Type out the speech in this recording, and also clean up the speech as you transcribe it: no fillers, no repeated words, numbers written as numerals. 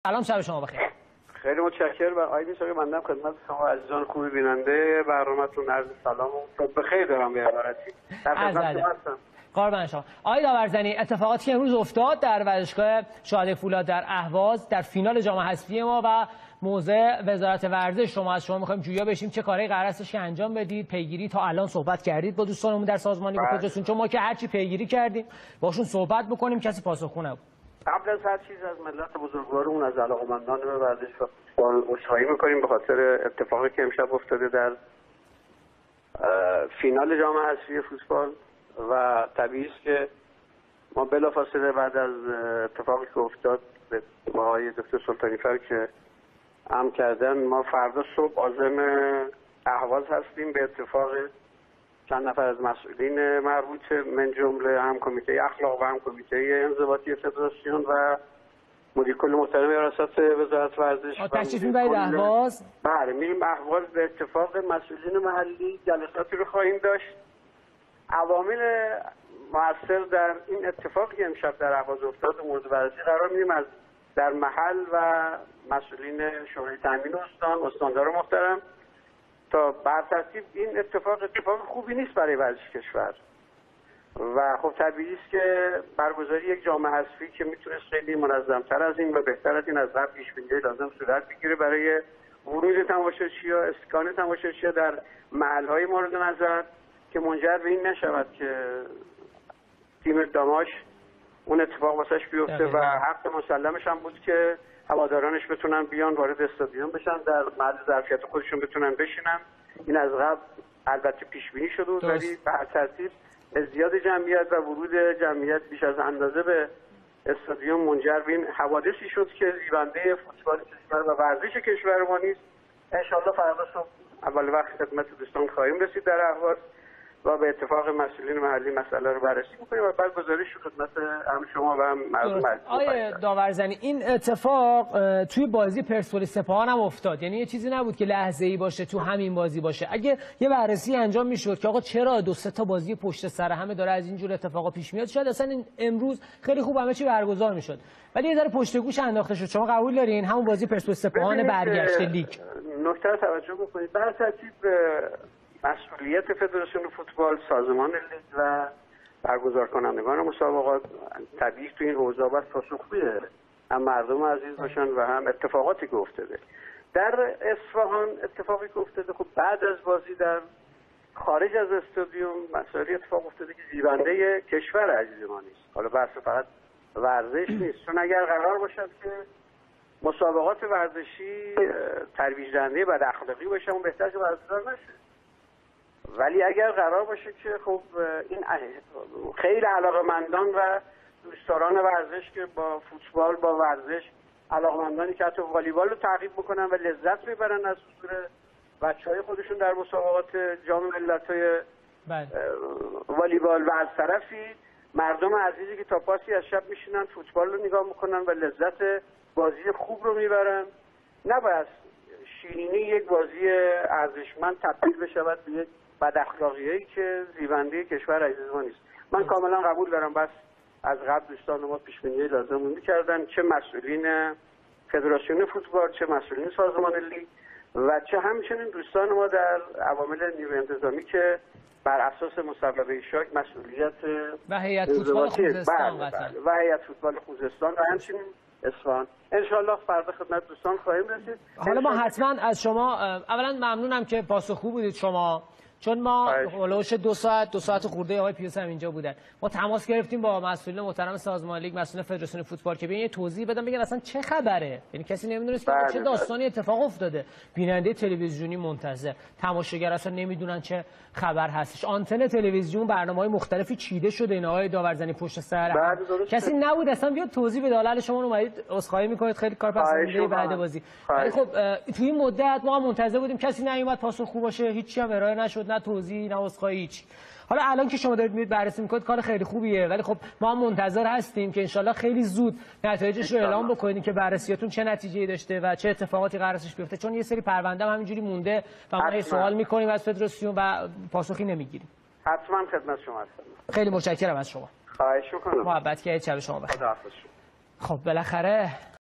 سلام، شب شما بخیر. خیلی متشکرم و آقای میشاقی، مندم خدمت شما عزیزان خوبی بیننده برنامه‌تون عرض سلام و بخیر دارم به عبارتی. در خدمت شما هستم. قربان شما. آقای داورزنی، اتفاقاتی که امروز افتاد در ورزشگاه شهدای فولاد در اهواز در فینال جام حذفی ما و موضع وزارت ورزش، شما از شما می‌خوایم جویا بشیم چه کاری قرار است که انجام بدید؟ پیگیری تا الان صحبت کردید با دوستانمون در سازمان لیگ فدراسیون؟ چون ما که هرچی پیگیری کردیم باشون صحبت بکنیم کسی پاسخگو نبود. قبل از هر چیز از ملت بزرگوارمون، از علاقه‌مندان به ورزش و فوتبال عذرخواهی می‌کنیم به خاطر اتفاقی که امشب افتاده در فینال جام حذفی فوتبال و طبیعی است که ما بلافاصله بعد از اتفاقی که افتاد با آقای دکتر سلطانی‌فر که امر کردن، ما فردا صبح عازم اهواز هستیم به اتفاق چند نفر از مسئولین مربوط من جمله هم کمیته اخلاق و هم کمیته انضباطی فدراسیون و مدیر کل محترم ریاست وزارت ورزش. تشریف می‌برید اهواز؟ بله، میریم اهواز به اتفاق مسئولین محلی. جلساتی رو خواهیم داشت. عوامل مؤثر در این اتفاقی که امشب در اهواز افتاد مورد بررسی قرار میدیم از در محل و مسئولین شورای تامین استاندار محترم تا بر ترتیب این اتفاق خوبی نیست برای ورزش کشور و خب طبیعی است که برگزاری یک جام حذفی که میتونست خیلی منظم‌تر از این و بهتر از این از قبل پیش بینی لازم صورت بگیره برای ورود تماشاچی‌ها، اسکان تماشاچی‌ها در محل‌های مورد نظر که منجر به این نشود که تیم داماش اون اتفاق واسش بیفته و حق مسلمش هم بود که هوادارانش بتونن بیان وارد استادیوم بشن، در محل ظرفیت خودشون بتونن بشینن. این از قبل البته پیش بینی شده بود، ولی به هر ترتیب ازدیاد جمعیت و ورود جمعیت بیش از اندازه به استادیوم منجر به این حوادثی شد که زیبنده فوتبال کشور و ورزش کشور ما نیست. ان شاءالله فردا صبح اول وقت خدمت دوستان خواهیم رسید در اهواز و به اتفاق مسئولین محلی مسئله رو بررسی می‌کنیم و بعد گزارش خدمت هم شما و هم مردم. آقای داورزنی، این اتفاق توی بازی پرسپولیس سپاهان هم افتاد، یعنی یه چیزی نبود که لحظه‌ای باشه تو همین بازی باشه. اگه یه بررسی انجام می‌شد که آقا چرا دو سه تا بازی پشت سر همه داره از این جور اتفاقا پیش میاد، شاید اصلا امروز خیلی خوب همه چی برگزار می‌شد. ولی یه ذره پشت گوش انداخته شد. شما قبول دارین همون بازی پرسپولیس سپاهان برگشت لیگ؟ نکته رو توجه بکنید. بر ترتیب مسئولیت فدراسیون فوتبال، سازمان لیگ و برگزار کنندگان مسابقات طبیعی تو این حوزه باید پاسخگوی هم مردم عزیز باشن و هم اتفاقاتی که افتاده. در اصفهان اتفاقی که افتاده، خب بعد از بازی در خارج از استادیوم مسائلی اتفاق افتاده که زیبنده کشور عزیز ما نیست. حالا بحث فقط ورزش نیست، چون اگر قرار باشد که مسابقات ورزشی ترویج دهنده بد اخلاقی باشه اون بهتره که برگزار نشه. ولی اگر قرار باشه که خب این خیلی علاقه‌مندان و دوستداران ورزش که با فوتبال با ورزش علاقه‌مندانی که حتی والیبال رو تعقیب بکنن و لذت ببرن از حضور بچه‌های خودشون در مسابقات جام ملت‌های والیبال و از طرفی مردم عزیزی که تا پاسی از شب میشینن فوتبال رو نگاه میکنن و لذت بازی خوب رو میبرن، نباید شیرینی یک بازی ارزشمند تبدیل بشود به یک بد اخلاقیایی که زیبنده کشور عزیز ما نیست. من کاملا قبول دارم، بس از قبل دوستان ما پیش بینی لازم می‌کردن، چه مسئولین فدراسیون فوتبال، چه مسئولین سازمان لیگ و چه همچنین دوستان ما در عوامل نیروی انتظامی که بر اساس مصوبه شاک مسئولیت و هیئت فوتبال خوزستان و هیئت فوتبال خوزستان و همچنین اصفهان. ان شاء الله فردا خدمت دوستان خواهیم رسید. حالا ما حتما از شما اولا ممنونم که پاسخگو بودید شما، چون ما هولوش دو ساعت خورده آقای پیوس هم اینجا بودن. ما تماس گرفتیم با مسئولین محترم سازمان لیگ، مسئولین فدراسیون فوتبال که بیان یه توضیح بدن، بگن اصلا چه خبره. یعنی کسی نمیدونست که چه داستانی اتفاق افتاده. بیننده تلویزیونی منتظر، تماشاگر اصلا نمیدونن چه خبر هستش. آنتن تلویزیون برنامه‌های مختلفی چیده شده. این آقای داورزنی پشت سر کسی نبود اصلا بیاد توضیح بده. حالا شما اومدید عذرخواهی میکنید، خیلی کار پسندیده بعد بازی. ولی خب تو این مدت ما منتظر بودیم، کسی نیومد پاسخگو باشه، هیچی هم ارائه نشد، نه توضیح نه عذرخواهی هیچ. حالا الان که شما دارید میرید بررسی میکنید کار خیلی خوبیه، ولی خب ما هم منتظر هستیم که انشالله خیلی زود نتایجش رو اعلام بکنید که بررسیاتون چه نتیجه‌ای داشته و چه اتفاقاتی قرارش بیفته، چون یه سری پرونده هم همینجوری مونده و ما سوال میکنیم از فدراسیون و پاسخی نمیگیریم. حتما خدمت شما هستم. خیلی متشکرم از شما. خواهش می‌کنم. محبت کردید. شب شما بخیر. خداحافظ. خب بالاخره